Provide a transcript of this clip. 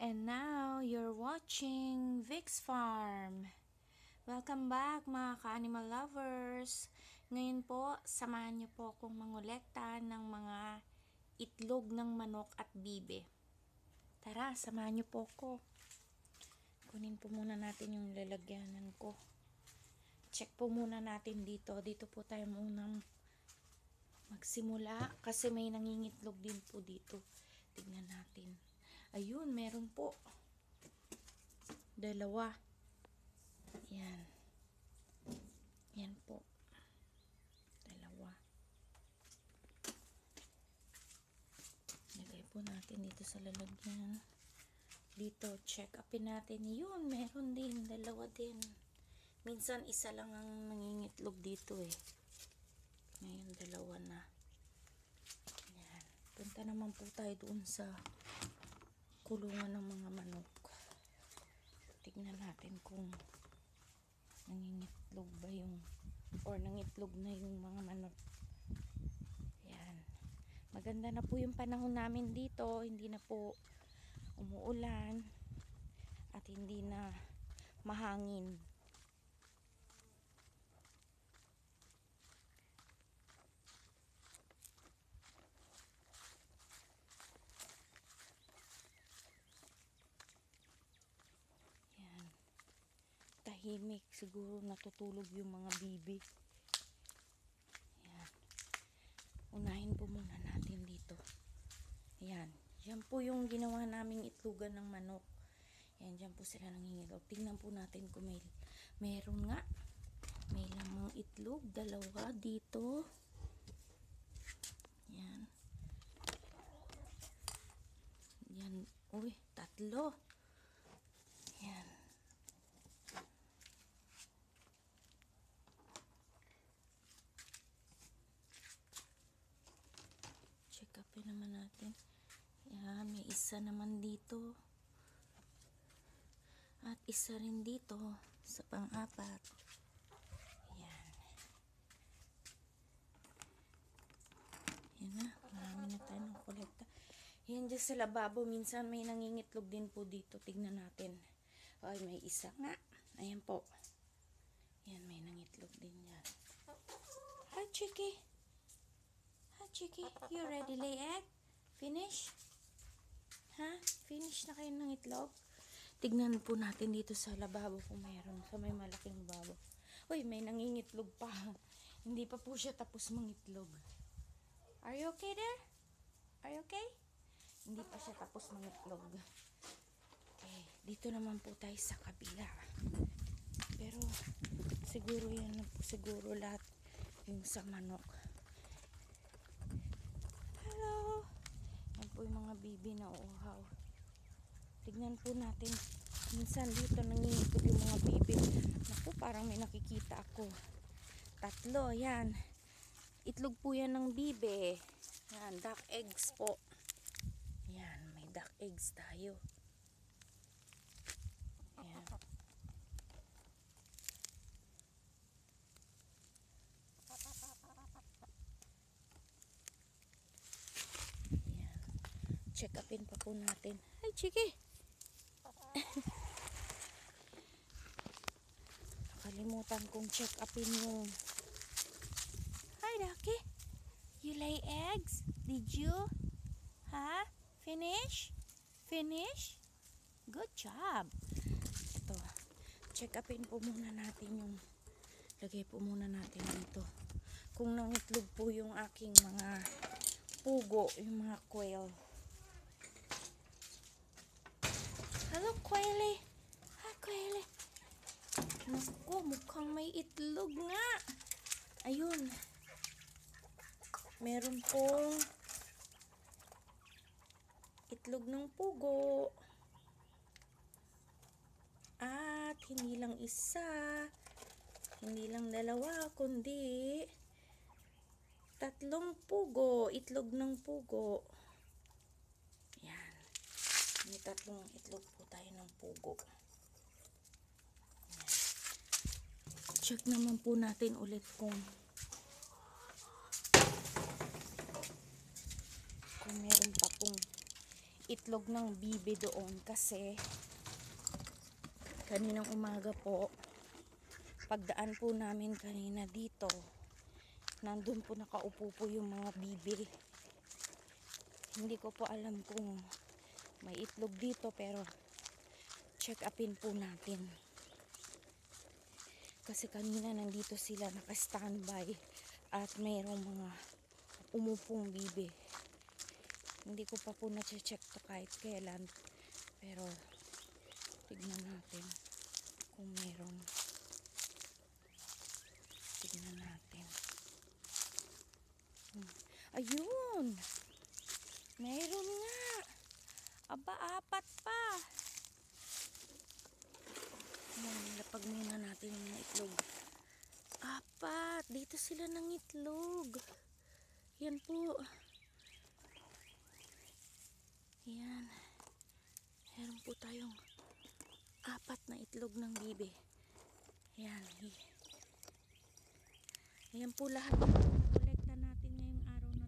And now, you're watching Vic's Farm. Welcome back mga ka-animal lovers. Ngayon po, samahan niyo po akong mangolekta ng mga itlog ng manok at bibe. Tara, samahan niyo po ako. Kunin po muna natin yung lalagyanan ko. Check po muna natin dito. Dito po tayo munang magsimula kasi may nangingitlog din po dito. Tignan natin. Ayun, meron po. Dalawa. Yan. Yan po. Dalawa. Lagay po natin dito sa lalagyan. Dito, check upin natin. Yun, meron din. Dalawa din. Minsan, isa lang ang nangingitlog dito eh. Ngayon, dalawa na. Yan. Punta naman po tayo doon sa kulungan ng mga manok. Tignan natin kung nangingitlog ba yung or nangitlog na yung mga manok. Yan. Maganda na po yung panahon namin dito. Hindi na po umuulan at hindi na mahangin. Tahimik, siguro natutulog yung mga bibi. Ayan. Unahin po muna natin dito. Ayan. Yan po yung ginawa naming itlogan ng manok. Ayan, dyan po sila nangingitlog. Tingnan po natin kung meron nga. May lamang itlog. Dalawa dito. Ayan. Yan. Uy, tatlo. Ayan. Check naman natin. Yan, may isa naman dito. At isa rin dito sa pang-apat. Yan. Yan na. Marami na tayo ng kolekta. Yan dyan sa lababo. Minsan may nangingitlog din po dito. Tignan natin. Ay, may isa nga. Ayan po. Yan, may nangitlog din yan. Hi, Chiki. Chiki, you ready lay egg? Finish? Ha? Finish na kayo ng itlog? Tignan po natin dito sa lababo kung mayroon. Sa may malaking lababo. Uy, may nangingitlog pa. Hindi pa po siya tapos mangitlog. Are you okay there? Are you okay? Hindi pa siya tapos mangitlog. Okay, dito naman po tayo sa kabila. Pero siguro yan na po siguro lahat yung sa manok. Po yung mga bibi na uhaw. Tignan po natin. Minsan dito nangingitlog yung mga bibi. Naku, parang may nakikita ako. Tatlo, yan. Itlog po yan ng bibi. Yan, duck eggs po. Yan, may duck eggs tayo. Yan. Check upin pa po natin. Hi, Chiki! Nakalimutan kong check upin yung... Hi, Ducky! You lay eggs? Did you? Ha? Finish? Finish? Good job! Ito. Check upin po muna natin yung... Lagay po muna natin dito. Kung nangitlog po yung aking mga pugo, yung mga quail. Hello, Quaily. Hi, Quaily. Naku, mukhang may itlog nga. Ayun. Meron pong itlog ng pugo. At hindi lang isa, hindi lang dalawa, kundi tatlong pugo. Itlog ng pugo. May tatlong itlog po tayo ng pugo. Ayan. Check naman po natin ulit kung meron pa pong itlog ng bibe doon kasi kaninang umaga po, pagdaan po namin kanina dito, nandun po nakaupo po yung mga bibe. Hindi ko po alam kung may itlog dito, pero check upin po natin. Kasi kanina nandito sila naka-standby at mayroong mga umupong bibe. Hindi ko pa po na-check to kahit kailan, pero tignan natin kung meron. Tignan natin. Ayun! Meron nga! Aba, 4 pa! Lapag muna natin yung mga itlog. 4! Dito sila ng itlog. Yan po. Yan. Meron po tayong 4 na itlog ng bibe. Yan. Yan po lahat.